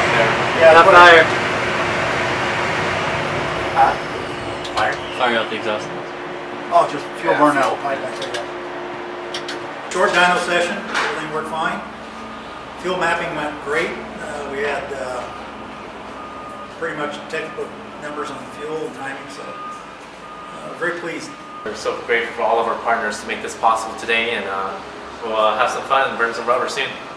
up there. Yeah, Got fire. Fire. Fire out the exhaust. Oh, just fuel burnout. fuel. Short dyno session, everything worked fine. Fuel mapping went great. We had pretty much textbook numbers on the fuel and timing, so very pleased. We're so grateful for all of our partners to make this possible today, and we'll have some fun and burn some rubber soon.